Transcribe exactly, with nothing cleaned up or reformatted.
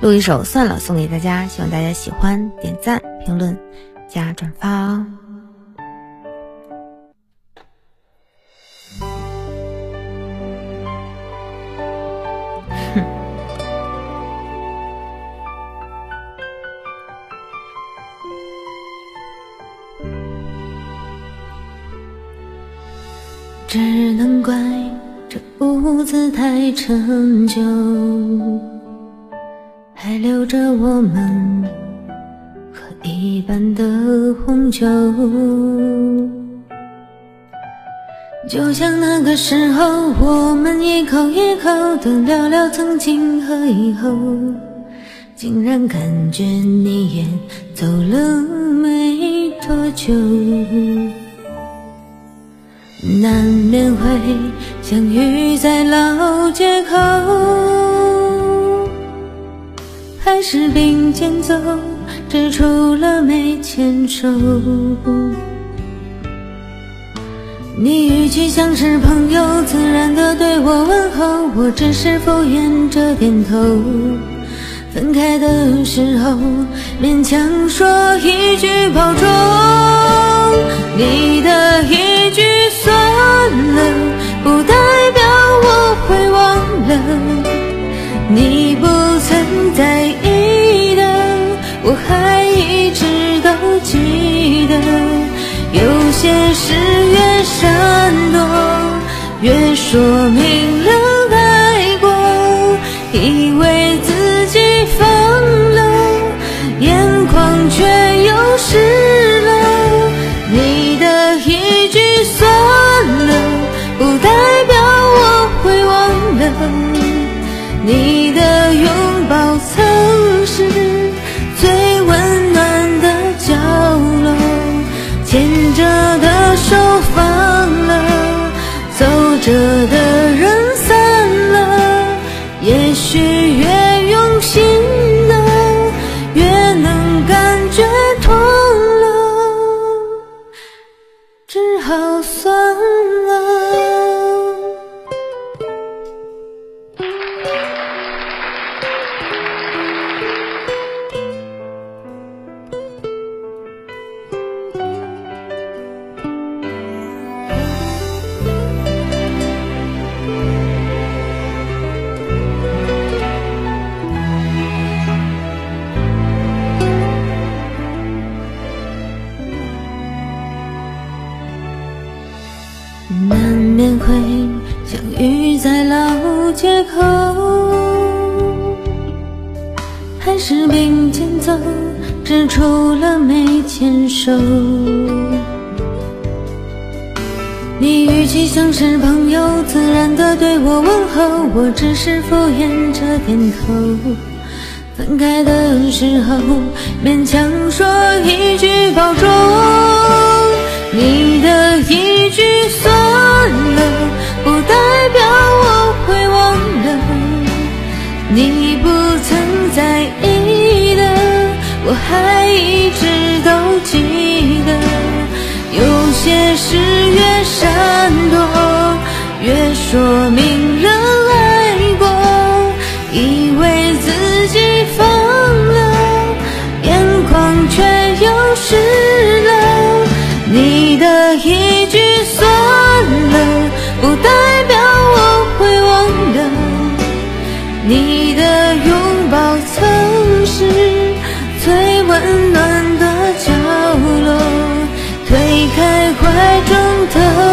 录一首算了送给大家，希望大家喜欢，点赞、评论、加转发哦。哼，只能怪这屋子太陈旧，还留着我们喝一半的红酒，就像那个时候我们一口一口地聊聊曾经和以后，竟然感觉你也走了没多久，难免会相遇在老街口，还是并肩走，只除了没牵手。你语气像是朋友，自然地对我问候，我只是敷衍着点头。分开的时候勉强说一句保重，你的一句算了不代表我会忘了，你不曾在意的我还一直都记得，有些事越闪躲越说明了爱过，以为自己放了眼眶却又湿了，你的一句算了不代表我会忘了，你的拥抱曾是最温暖的角落，牵着的手放了，走着的人散了，也许越用心的越能感觉痛了，只好算了。难免会相遇在老街口，还是并肩走，只除了没牵手。你语气像是朋友，自然地对我问候，我只是敷衍着点头。分开的时候勉强说一句保重，你的一句算了不代表我会忘了，你不曾在意的我还一直都记得，有些事越闪躲越说明了爱过，以为自己放了眼眶却又湿了，你的一句算了不代表我会忘了，你的拥抱曾是最温暖的角落，推开怀中的